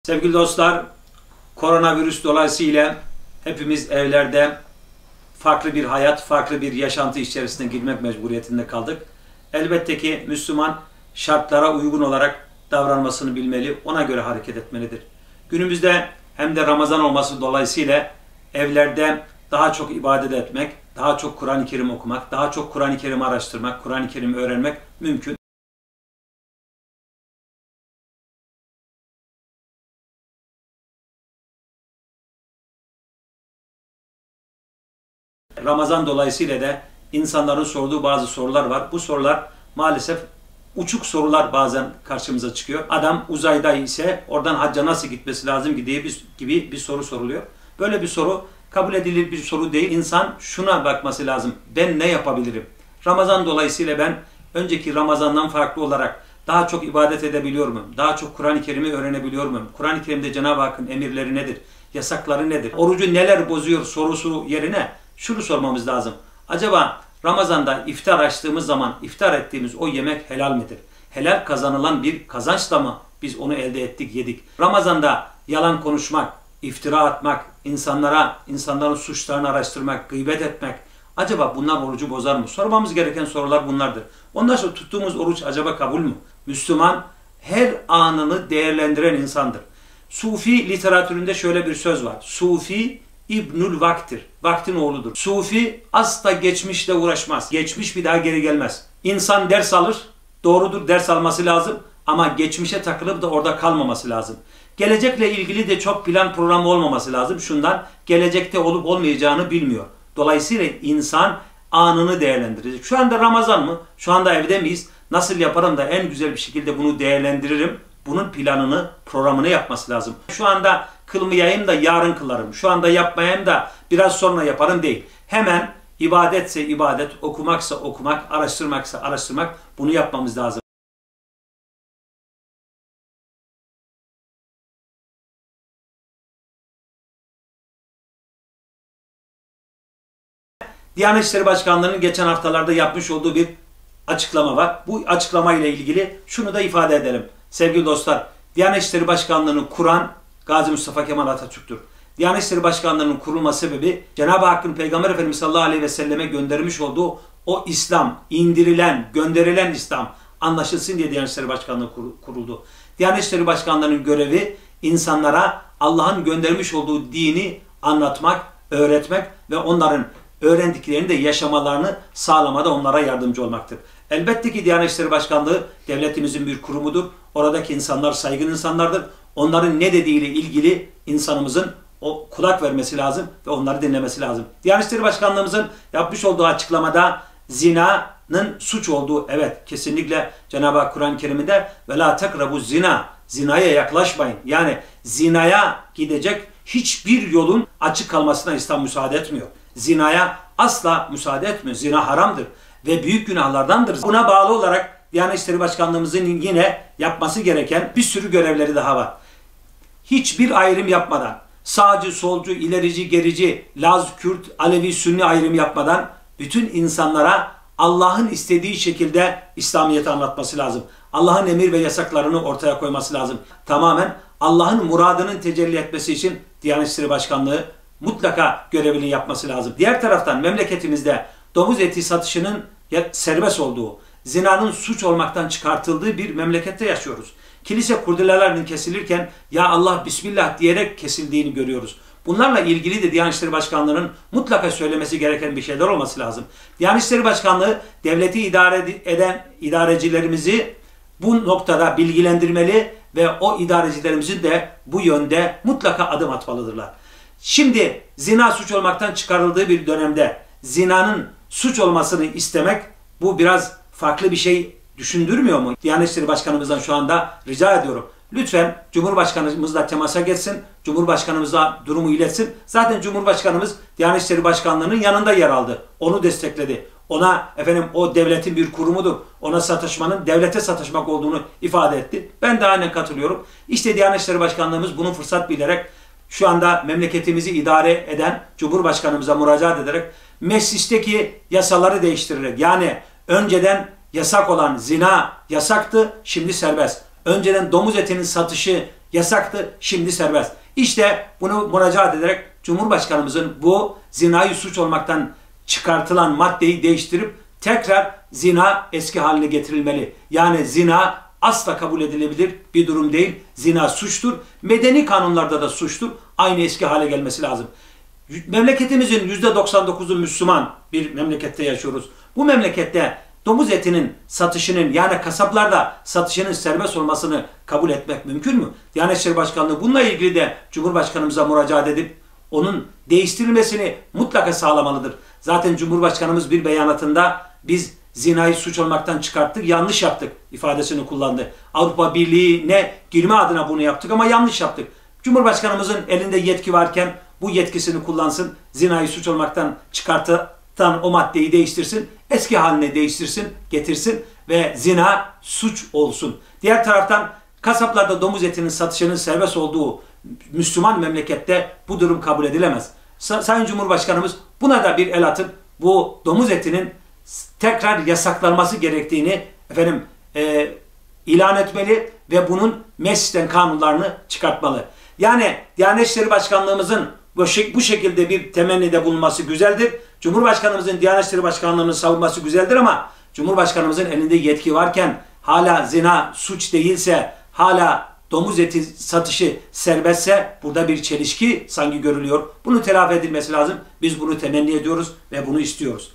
Sevgili dostlar, koronavirüs dolayısıyla hepimiz evlerde farklı bir hayat, farklı bir yaşantı içerisine girmek mecburiyetinde kaldık. Elbette ki Müslüman şartlara uygun olarak davranmasını bilmeli, ona göre hareket etmelidir. Günümüzde hem de Ramazan olması dolayısıyla evlerde daha çok ibadet etmek, daha çok Kur'an-ı Kerim okumak, daha çok Kur'an-ı Kerim araştırmak, Kur'an-ı Kerim öğrenmek mümkün. Ramazan dolayısıyla da insanların sorduğu bazı sorular var. Bu sorular maalesef uçuk sorular bazen karşımıza çıkıyor. Adam uzayda ise oradan hacca nasıl gitmesi lazım gibi bir soru soruluyor. Böyle bir soru kabul edilir bir soru değil. İnsan şuna bakması lazım. Ben ne yapabilirim? Ramazan dolayısıyla ben önceki Ramazan'dan farklı olarak daha çok ibadet edebiliyor muyum? Daha çok Kur'an-ı Kerim'i öğrenebiliyor muyum? Kur'an-ı Kerim'de Cenab-ı Hakk'ın emirleri nedir? Yasakları nedir? Orucu neler bozuyor sorusu yerine şunu sormamız lazım. Acaba Ramazan'da iftar açtığımız zaman iftar ettiğimiz o yemek helal midir? Helal kazanılan bir kazançla mı biz onu elde ettik, yedik? Ramazan'da yalan konuşmak, iftira atmak, insanların suçlarını araştırmak, gıybet etmek, acaba bunlar orucu bozar mı? Sormamız gereken sorular bunlardır. Ondan sonra tuttuğumuz oruç acaba kabul mü? Müslüman her anını değerlendiren insandır. Sufi literatüründe şöyle bir söz var. Sufi İbnül Vaktir. Vaktin oğludur. Sufi asla geçmişle uğraşmaz. Geçmiş bir daha geri gelmez. İnsan ders alır. Doğrudur, ders alması lazım. Ama geçmişe takılıp da orada kalmaması lazım. Gelecekle ilgili de çok plan programı olmaması lazım. Şundan, gelecekte olup olmayacağını bilmiyor. Dolayısıyla insan anını değerlendirecek. Şu anda Ramazan mı? Şu anda evde miyiz? Nasıl yaparım da en güzel bir şekilde bunu değerlendiririm? Bunun planını, programını yapması lazım. Şu anda kılmayayım da yarın kılarım. Şu anda yapmayayım da biraz sonra yaparım değil. Hemen ibadetse ibadet, okumaksa okumak, araştırmaksa araştırmak, bunu yapmamız lazım. Diyanet İşleri Başkanlığı'nın geçen haftalarda yapmış olduğu bir açıklama var. Bu açıklama ile ilgili şunu da ifade edelim. Sevgili dostlar, Diyanet İşleri Başkanlığı'nı kuran Gazi Mustafa Kemal Atatürk'tür. Diyanet İşleri Başkanlığı'nın kurulma sebebi Cenab-ı Hakk'ın Peygamber Efendimiz sallallahu aleyhi ve selleme göndermiş olduğu o İslam, indirilen, gönderilen İslam anlaşılsın diye Diyanet İşleri Başkanlığı kuruldu. Diyanet İşleri Başkanlığı'nın görevi insanlara Allah'ın göndermiş olduğu dini anlatmak, öğretmek ve onların öğrendiklerini de yaşamalarını sağlamada onlara yardımcı olmaktır. Elbette ki Diyanet İşleri Başkanlığı devletimizin bir kurumudur. Oradaki insanlar saygın insanlardır. Onların ne dediğiyle ilgili insanımızın o kulak vermesi lazım ve onları dinlemesi lazım. Diyanet İşleri Başkanlığımızın yapmış olduğu açıklamada zinanın suç olduğu, evet kesinlikle Cenab-ı Hak Kur'an-ı Kerim'de ve la tekrabu zina, zinaya yaklaşmayın. Yani zinaya gidecek hiçbir yolun açık kalmasına İslam müsaade etmiyor. Zinaya asla müsaade etmiyor. Zina haramdır ve büyük günahlardandır. Buna bağlı olarak Diyanet İşleri Başkanlığımızın yine yapması gereken bir sürü görevleri daha var. Hiçbir ayrım yapmadan, sağcı, solcu, ilerici, gerici, Laz, Kürt, Alevi, Sünni ayrım yapmadan bütün insanlara Allah'ın istediği şekilde İslamiyet'i anlatması lazım. Allah'ın emir ve yasaklarını ortaya koyması lazım. Tamamen Allah'ın muradının tecelli etmesi için Diyanet İşleri Başkanlığı mutlaka görevini yapması lazım. Diğer taraftan memleketimizde domuz eti satışının serbest olduğu, zinanın suç olmaktan çıkartıldığı bir memlekette yaşıyoruz. Kilise kurdelelerinin kesilirken ya Allah Bismillah diyerek kesildiğini görüyoruz. Bunlarla ilgili de Diyanet İşleri Başkanlığı'nın mutlaka söylemesi gereken bir şeyler olması lazım. Diyanet İşleri Başkanlığı devleti idare eden idarecilerimizi bu noktada bilgilendirmeli ve o idarecilerimizin de bu yönde mutlaka adım atmalıdırlar. Şimdi zina suç olmaktan çıkarıldığı bir dönemde zinanın suç olmasını istemek bu biraz farklı bir şey düşündürmüyor mu? Diyanet İşleri Başkanımızdan şu anda rica ediyorum. Lütfen Cumhurbaşkanımızla temasa geçsin, Cumhurbaşkanımıza durumu iletsin. Zaten Cumhurbaşkanımız Diyanet İşleri Başkanlığı'nın yanında yer aldı. Onu destekledi. Ona o devletin bir kurumudur. Ona sataşmanın devlete sataşmak olduğunu ifade etti. Ben de aynen katılıyorum. İşte Diyanet İşleri Başkanlığımız bunu fırsat bilerek şu anda memleketimizi idare eden Cumhurbaşkanımıza müracaat ederek meclisteki yasaları değiştirerek, yani önceden yasak olan zina yasaktı, şimdi serbest. Önceden domuz etinin satışı yasaktı, şimdi serbest. İşte bunu müracaat ederek Cumhurbaşkanımızın bu zinayı suç olmaktan çıkartılan maddeyi değiştirip tekrar zina eski haline getirilmeli. Yani zina asla kabul edilebilir bir durum değil. Zina suçtur. Medeni kanunlarda da suçtur. Aynı eski hale gelmesi lazım. Memleketimizin %99'u Müslüman bir memlekette yaşıyoruz. Bu memlekette domuz etinin satışının, yani kasaplarda satışının serbest olmasını kabul etmek mümkün mü? Diyanet İşleri Başkanlığı bununla ilgili de Cumhurbaşkanımıza müracaat edip onun değiştirilmesini mutlaka sağlamalıdır. Zaten Cumhurbaşkanımız bir beyanatında biz zinayı suç olmaktan çıkarttık, yanlış yaptık ifadesini kullandı. Avrupa Birliği'ne girme adına bunu yaptık ama yanlış yaptık. Cumhurbaşkanımızın elinde yetki varken bu yetkisini kullansın, zinayı suç olmaktan çıkartan o maddeyi değiştirsin, eski haline değiştirsin, getirsin ve zina suç olsun. Diğer taraftan kasaplarda domuz etinin satışının serbest olduğu Müslüman memlekette bu durum kabul edilemez. Sayın Cumhurbaşkanımız buna da bir el atıp bu domuz etinin tekrar yasaklanması gerektiğini ilan etmeli ve bunun meclisten kanunlarını çıkartmalı. Yani Diyanet İşleri Başkanlığımızın bu şekilde bir temennide bulunması güzeldir. Cumhurbaşkanımızın Diyanet İşleri Başkanlığı'nı savunması güzeldir ama Cumhurbaşkanımızın elinde yetki varken hala zina suç değilse, hala domuz eti satışı serbestse burada bir çelişki sanki görülüyor. Bunu telafi edilmesi lazım. Biz bunu temenni ediyoruz ve bunu istiyoruz.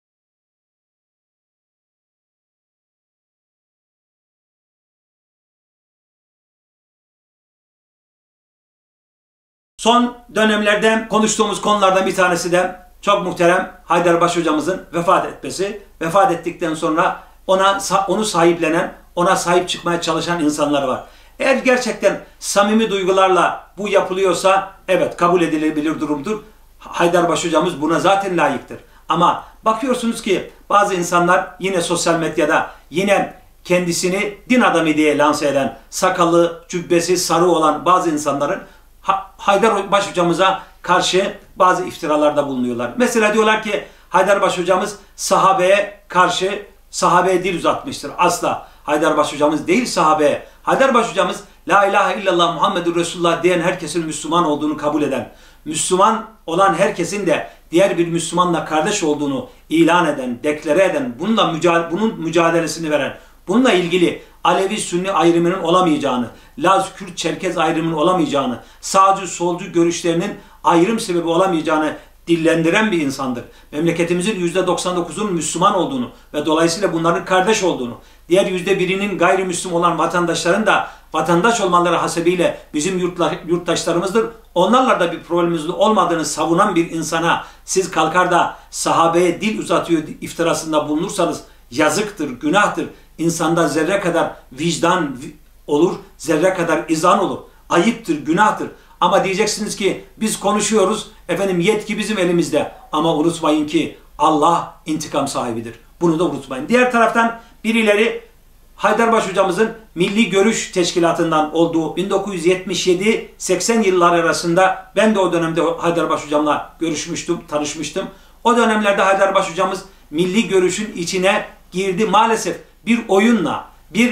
Son dönemlerde konuştuğumuz konulardan bir tanesi de çok muhterem Haydarbaş hocamızın vefat etmesi. Vefat ettikten sonra onu sahiplenen, ona sahip çıkmaya çalışan insanlar var. Eğer gerçekten samimi duygularla bu yapılıyorsa evet kabul edilebilir durumdur. Haydarbaş hocamız buna zaten layıktır. Ama bakıyorsunuz ki bazı insanlar yine sosyal medyada yine kendisini din adamı diye lanse eden, sakalı, cübbesi sarı olan bazı insanların Haydarbaş hocamıza karşı bazı iftiralarda bulunuyorlar. Mesela diyorlar ki Haydarbaş hocamız sahabeye karşı sahabeye dil uzatmıştır. Asla Haydarbaş hocamız değil sahabeye. Haydarbaş hocamız La ilahe illallah Muhammedur Resulullah diyen herkesin Müslüman olduğunu kabul eden, Müslüman olan herkesin de diğer bir Müslümanla kardeş olduğunu ilan eden, deklare eden, bunun mücadelesini veren, bununla ilgili Alevi-Sünni ayrımının olamayacağını, Laz-Kürt-Çerkez ayrımının olamayacağını, sağcı-solcu görüşlerinin ayrım sebebi olamayacağını dillendiren bir insandır. Memleketimizin %99'unun Müslüman olduğunu ve dolayısıyla bunların kardeş olduğunu, diğer %1'inin gayrimüslim olan vatandaşların da vatandaş olmaları hasebiyle bizim yurttaşlarımızdır. Onlarla da bir problemimizin olmadığını savunan bir insana siz kalkar da sahabeye dil uzatıyor iftirasında bulunursanız yazıktır, günahtır. İnsanda zerre kadar vicdan olur, zerre kadar izan olur. Ayıptır, günahtır. Ama diyeceksiniz ki biz konuşuyoruz, yetki bizim elimizde. Ama unutmayın ki Allah intikam sahibidir. Bunu da unutmayın. Diğer taraftan birileri Haydarbaş hocamızın Milli Görüş Teşkilatı'ndan olduğu 1977-80 yılları arasında ben de o dönemde Haydarbaş hocamla görüşmüştüm, tanışmıştım. O dönemlerde Haydarbaş hocamız Milli Görüş'ün içine girdi. Maalesef bir oyunla,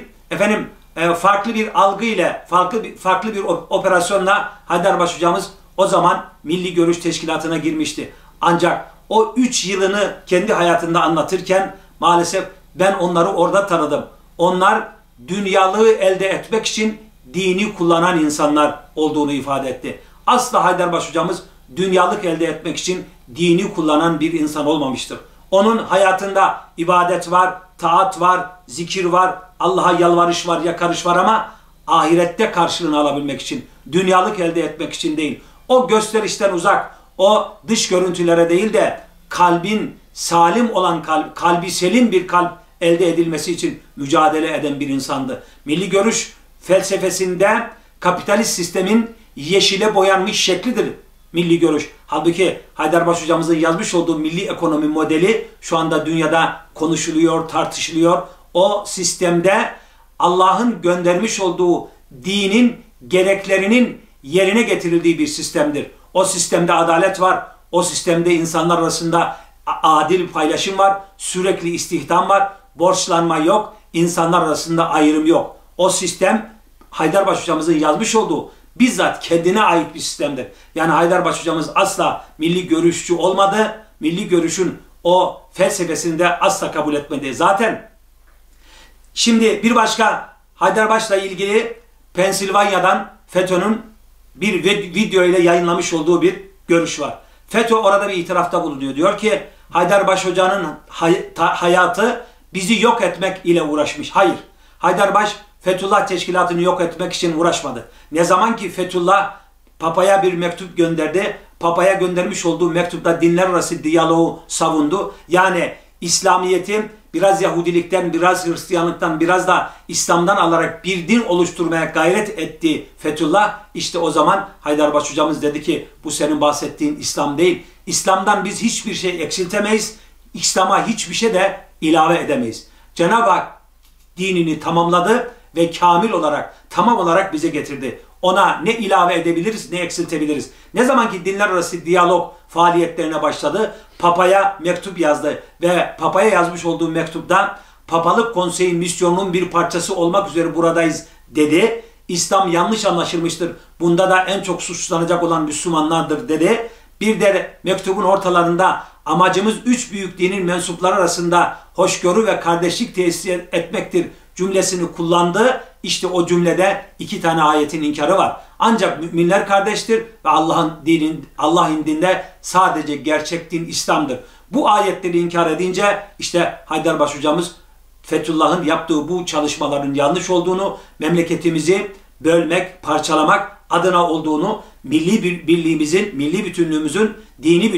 farklı bir algıyla, farklı bir operasyonla Haydarbaş hocamız o zaman Milli Görüş Teşkilatı'na girmişti. Ancak o 3 yılını kendi hayatında anlatırken maalesef ben onları orada tanıdım. Onlar dünyalığı elde etmek için dini kullanan insanlar olduğunu ifade etti. Asla Haydarbaş hocamız dünyalık elde etmek için dini kullanan bir insan olmamıştır. Onun hayatında ibadet var, taat var, zikir var, Allah'a yalvarış var, yakarış var ama ahirette karşılığını alabilmek için, dünyalık elde etmek için değil. O gösterişten uzak, o dış görüntülere değil de kalbin salim olan kalbi selim bir kalp elde edilmesi için mücadele eden bir insandı. Milli Görüş felsefesinde kapitalist sistemin yeşile boyanmış şeklidir Milli Görüş. Halbuki Haydarbaş hocamızın yazmış olduğu milli ekonomi modeli şu anda dünyada konuşuluyor, tartışılıyor. O sistemde Allah'ın göndermiş olduğu dinin gereklerinin yerine getirildiği bir sistemdir. O sistemde adalet var. O sistemde insanlar arasında adil bir paylaşım var. Sürekli istihdam var. Borçlanma yok. İnsanlar arasında ayrım yok. O sistem Haydarbaş hocamızın yazmış olduğu bizzat kendine ait bir sistemdir. Yani Haydarbaş hocamız asla milli görüşçü olmadı. Milli görüşün o felsefesini de asla kabul etmedi. Zaten şimdi bir başka Haydarbaş'la ilgili Pensilvanya'dan FETÖ'nün bir video ile yayınlamış olduğu bir görüş var. FETÖ orada bir itirafta bulunuyor. Diyor ki Haydarbaş hocanın hayatı bizi yok etmek ile uğraşmış. Hayır. Haydarbaş Fethullah Teşkilatı'nı yok etmek için uğraşmadı. Ne zaman ki Fethullah Papa'ya bir mektup gönderdi, Papa'ya göndermiş olduğu mektupta dinler arası diyaloğu savundu. Yani İslamiyet'i biraz Yahudilikten, biraz Hristiyanlıktan, biraz da İslam'dan alarak bir din oluşturmaya gayret etti Fethullah. İşte o zaman Haydarbaş hocamız dedi ki bu senin bahsettiğin İslam değil. İslam'dan biz hiçbir şey eksiltemeyiz. İslam'a hiçbir şey de ilave edemeyiz. Cenab-ı Hak dinini tamamladı ve kamil olarak, tamam olarak bize getirdi. Ona ne ilave edebiliriz, ne eksiltebiliriz. Ne zaman ki dinler arası diyalog faaliyetlerine başladı, Papa'ya mektup yazdı ve Papa'ya yazmış olduğu mektupta Papalık Konseyi misyonunun bir parçası olmak üzere buradayız dedi. İslam yanlış anlaşılmıştır. Bunda da en çok suçlanacak olan Müslümanlardır dedi. Bir de mektubun ortalarında amacımız üç büyük dinin mensupları arasında hoşgörü ve kardeşlik tesis etmektir cümlesini kullandı. İşte o cümlede iki tane ayetin inkarı var. Ancak müminler kardeştir ve Allah indinde sadece gerçek din İslam'dır. Bu ayetleri inkar edince işte Haydarbaş hocamız Fethullah'ın yaptığı bu çalışmaların yanlış olduğunu, memleketimizi bölmek, parçalamak adına olduğunu, milli birliğimizin, milli bütünlüğümüzün, dini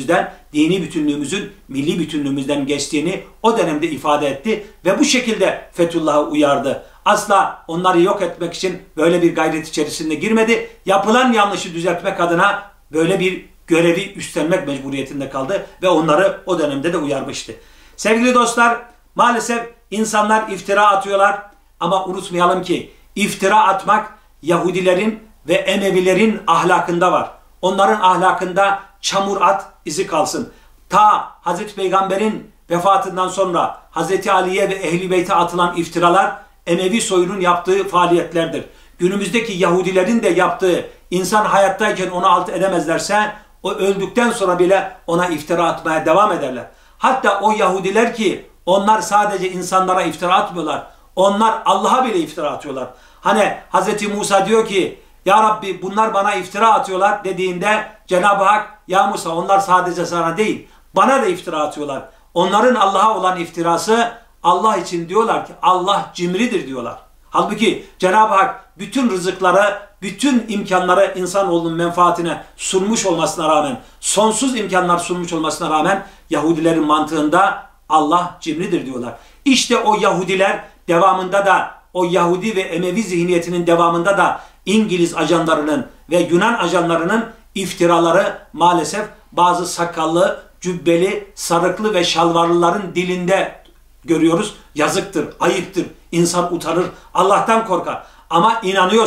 bütünlüğümüzün milli bütünlüğümüzden geçtiğini o dönemde ifade etti ve bu şekilde Fethullah'ı uyardı. Asla onları yok etmek için böyle bir gayret içerisinde girmedi. Yapılan yanlışı düzeltmek adına böyle bir görevi üstlenmek mecburiyetinde kaldı ve onları o dönemde de uyarmıştı. Sevgili dostlar, maalesef insanlar iftira atıyorlar ama unutmayalım ki iftira atmak Yahudilerin ve Emevilerin ahlakında var. Onların ahlakında çamur at, izi kalsın. Ta Hazreti Peygamber'in vefatından sonra Hazreti Ali'ye ve Ehl-i Beyt'e atılan iftiralar Emevi soyunun yaptığı faaliyetlerdir. Günümüzdeki Yahudilerin de yaptığı, insan hayattayken onu alt edemezlerse o öldükten sonra bile ona iftira atmaya devam ederler. Hatta o Yahudiler ki onlar sadece insanlara iftira atmıyorlar. Onlar Allah'a bile iftira atıyorlar. Hani Hazreti Musa diyor ki ya Rabbi bunlar bana iftira atıyorlar dediğinde Cenab-ı Hak ya Musa onlar sadece sana değil bana da iftira atıyorlar. Onların Allah'a olan iftirası Allah için diyorlar ki Allah cimridir diyorlar. Halbuki Cenab-ı Hak bütün rızıkları, bütün imkanları insanoğlunun menfaatine sunmuş olmasına rağmen, sonsuz imkanlar sunmuş olmasına rağmen Yahudilerin mantığında Allah cimridir diyorlar. İşte o Yahudiler devamında da, o Yahudi ve Emevi zihniyetinin devamında da İngiliz ajanlarının ve Yunan ajanlarının iftiraları maalesef bazı sakallı, cübbeli, sarıklı ve şalvarlıların dilinde görüyoruz. Yazıktır, ayıptır. İnsan utanır, Allah'tan korkar. Ama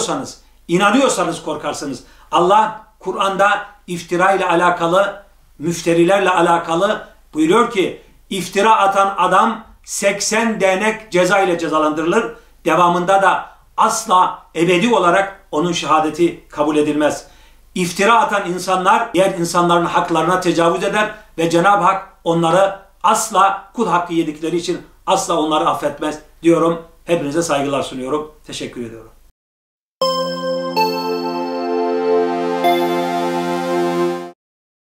inanıyorsanız korkarsınız. Allah Kur'an'da iftira ile alakalı, müfterilerle alakalı buyuruyor ki iftira atan adam 80 denek ceza ile cezalandırılır. Devamında da asla ebedi olarak onun şehadeti kabul edilmez. İftira atan insanlar diğer insanların haklarına tecavüz eder ve Cenab-ı Hak onları asla kul hakkı yedikleri için asla onları affetmez diyorum. Hepinize saygılar sunuyorum. Teşekkür ediyorum.